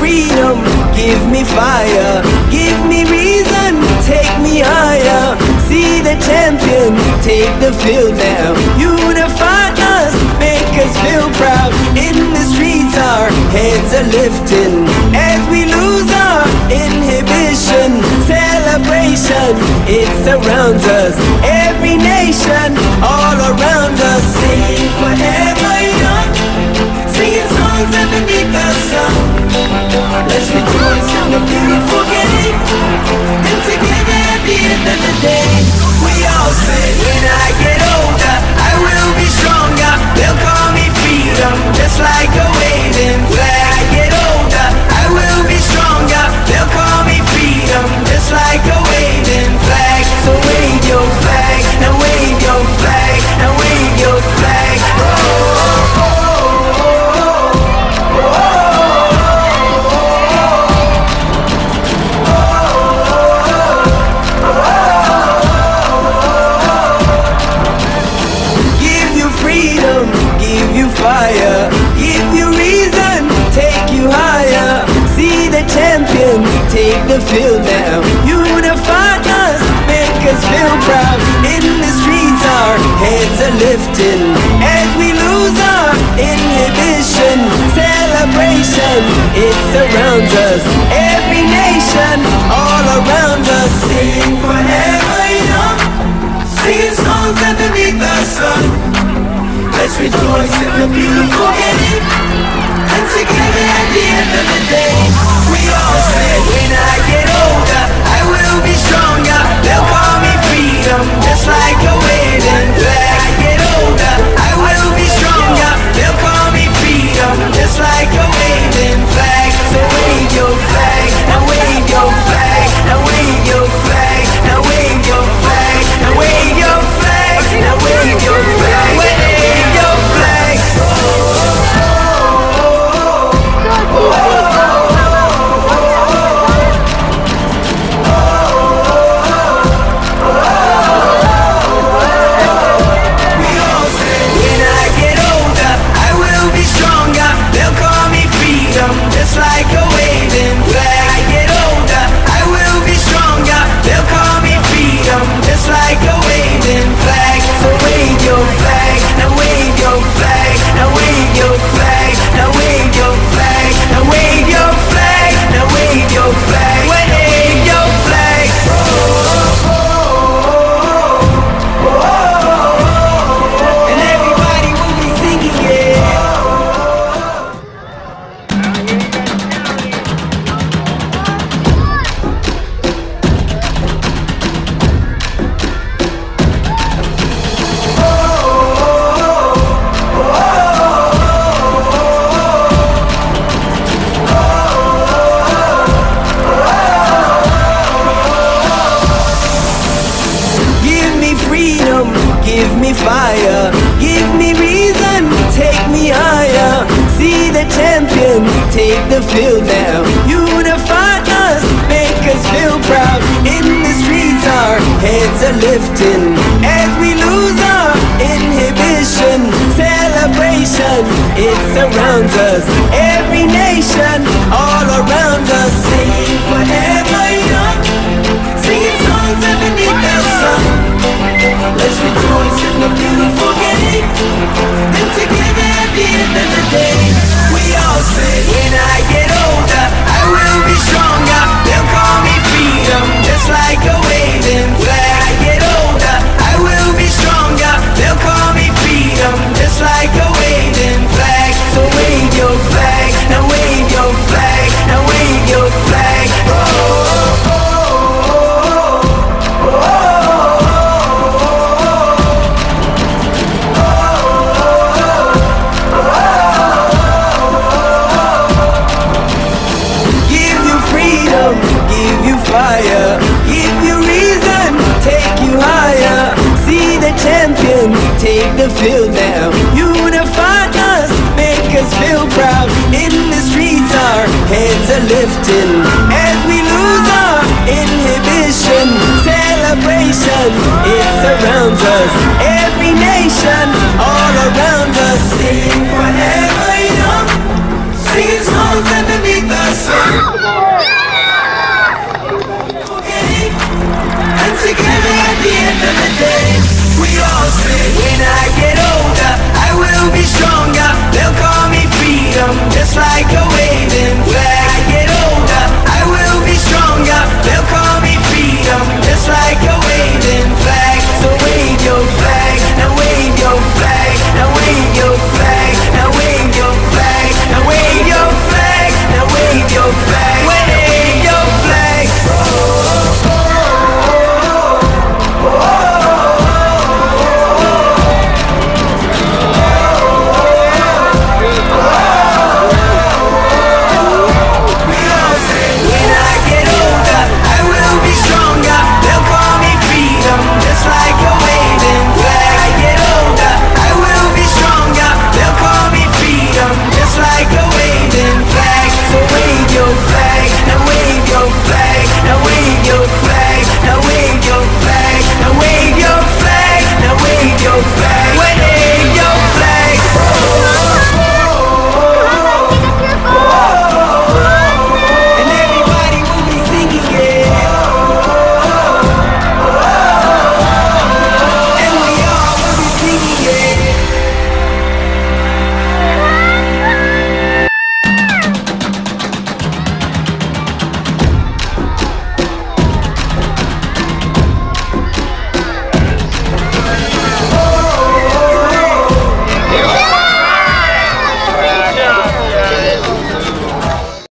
freedom, give me fire, give me reason, take me higher. See the champions take the field now. Unify us, make us feel proud. In the streets our heads are lifting as we lose our inhibition. Celebration, it surrounds us. Every nation, all around us. Sing forever young, singing songs underneath the sun. Let's rejoice in the beautiful game, and together at the end of the day, we all say, when I get older, I will be stronger. They'll call me freedom, just like a waving flag. I get older, I will be stronger. They'll call me freedom, just like a waving flag. So wave your flag, now wave your flag, now wave your flag. Oh, oh, oh. Fire, give you reason, take you higher. See the champions take the field now. Unify us, make us feel proud. In the streets our heads are lifting as we lose our inhibition. Celebration, it surrounds us. Every nation, all around us. Sing forever young, singing songs underneath the sun. Let's rejoice in the beautiful game, and together at the end of the day, we all say, when I get older, I will be stronger. They'll call me freedom, just like a waving flag. I get older, I will be stronger. They'll call me freedom, just like a waving flag. So wave your flag, now wave your flag, now wave your flag, now wave your flag, now wave your flag, now wave your flag. Just like a waving flag. I get older, I will be stronger. They'll call me freedom, just like a waving flag. So wave your flag, now wave your flag, now wave your flag, now wave your flag, now wave your flag, now wave your flag, wave your flag. Oh, oh, oh, oh, oh. And everybody will be singing, yeah. Give me fire, give me reason, take me higher. See the champions take the field now. Unify us, make us feel proud. In the streets our heads are lifting as we lose our inhibition. Celebration, it surrounds us. Every nation, all around us. Sing forever young, singing songs underneath the sun. Let's rejoice in the beautiful game, and together at the end of the day, we all say, when I get older, I will be stronger. They'll call me freedom, just like a waving flag. I get older, I will be stronger. They'll call me freedom, just like a waving flag. So wave your flag, now wave your flag, now wave your flag. Oh, oh, oh. Fire, give you reason, take you higher. See the champions take the field now. Unify us, make us feel proud. In the streets our heads are lifting as we lose our inhibition. Celebration, it surrounds us. Every nation, all around us. Sing forever young, sing souls underneath the sun. And together at the end of the day, we all say, when I get older, I will be stronger. They'll call me freedom, just like a waving